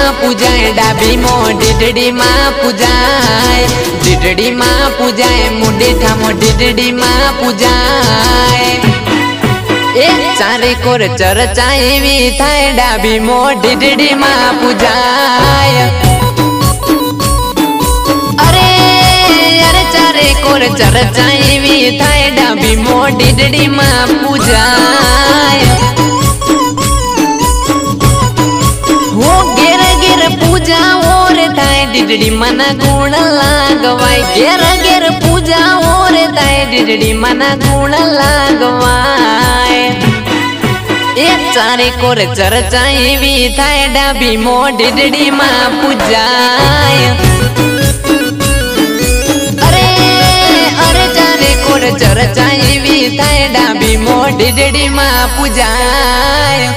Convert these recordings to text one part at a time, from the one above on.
पूजाए डाबी मो डिडड़ी माँ पूजाए डिडड़ी माँ पूजाए मुंडे ठामो डिडड़ी माँ पूजाए ए चारे कोर चर्चा एवी थाय डाबी मो डिडड़ी माँ पूजाए अरे अरे चारे कोर चर्चा एवी थाय डाबी मो डिडड़ी माँ पूजाए हो गेर गेर पूजा और थाय डिडड़ी मना गुण लागवाय गेर गेर पूजा और थाय डिडड़ी मना गुण लागवाय एक चारे कोर चर्चा एवी थाय डाबी मो डिडड़ी माँ पूजाय अरे अरे चारे कोर चर्चा एवी थाय डाबी मो डिडड़ी माँ पूजाय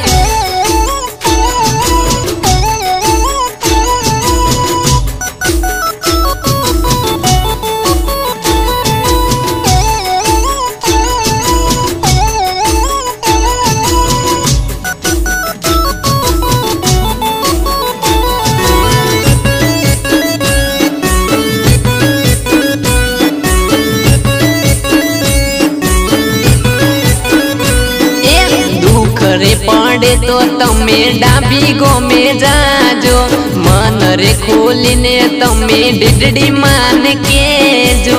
रे पड़े तो तमे डाबी गो में जाजो मन रे खोलीने तमे डिडड़ी मान के जो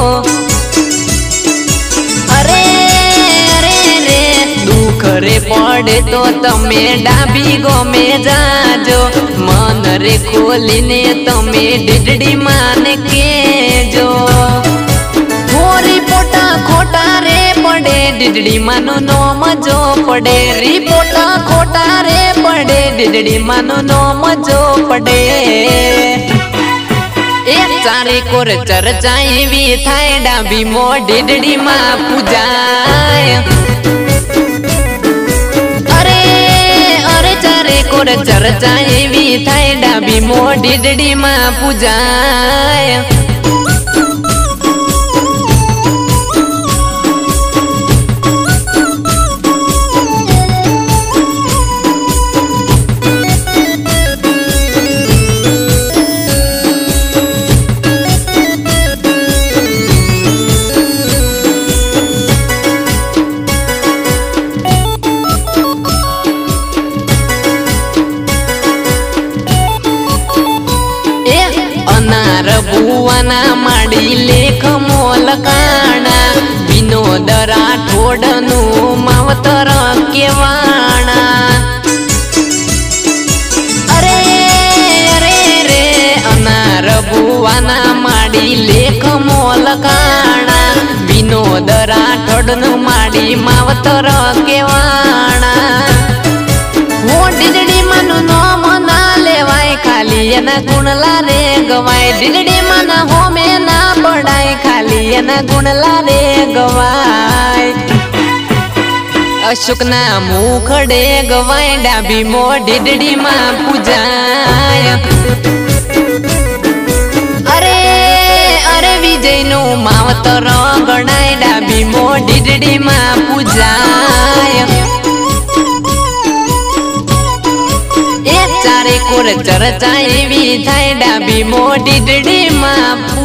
अरे अरे रे दुख रे पड़े तो तमे डाबी गो में जाजो मन रे खोलीने तमे डिडड़ी मान के जो रिपोर्टा खोटा रे पड़े डिडड़ी मानो नो मजो पड़े रिपोर्टा खोटा रे पड़े डिडड़ी मानो नो मजो पड़े एक चारे कोर चर्चा एवी थाय डाबी मो डिडड़ी माँ पूजाए अरे अरे चारे कोर चर्चा एवी थाय डाबी मो डिडड़ी माँ पूजाए बुवाना माड़ी लेख मोल काणा विनोद राठोडनु मावतर केवाणा अरे अरे रे अनार बुवाना माड़ी लेख मोल काणा विनोद राठोडनु माड़ी मावतर केवाणा हो डिडड़ी मनु नो मना लेवाय खाली एना गुणला रे गवाय डिडड़ी मना हो में ना पड़ाई खाली एना गुणला रे गवाय अशोक ना मुखड़े गवाय डाबी मो डिडड़ी माँ पूजाय अरे अरे विजय नु मावतर गणाय डाबी मो डिडड़ी माँ पूजाय चारे कोर चर्चा एवी थाय डाबी मो डिडड़ी माँ